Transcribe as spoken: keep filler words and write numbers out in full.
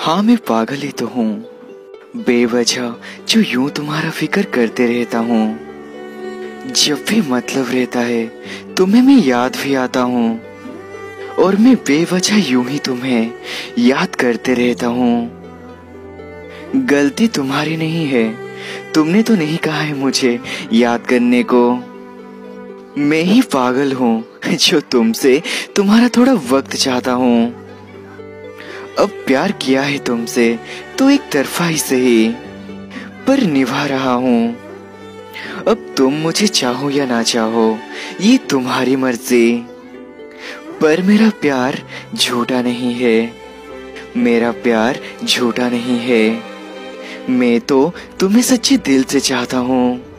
हाँ मैं पागल ही तो हूँ, बेवजह जो यूं तुम्हारा फिक्र करते रहता हूँ। जब भी मतलब रहता है तुम्हें मैं याद भी आता हूँ, और मैं बेवजह यूं ही तुम्हें याद करते रहता हूँ। गलती तुम्हारी नहीं है, तुमने तो नहीं कहा है मुझे याद करने को। मैं ही पागल हूँ जो तुमसे तुम्हारा थोड़ा वक्त चाहता हूँ। अब प्यार किया है तुमसे तो एक तरफा ही सही, पर निभा रहा हूँ। अब तुम मुझे चाहो या ना चाहो ये तुम्हारी मर्जी, पर मेरा प्यार झूठा नहीं है, मेरा प्यार झूठा नहीं है। मैं तो तुम्हें सच्चे दिल से चाहता हूँ।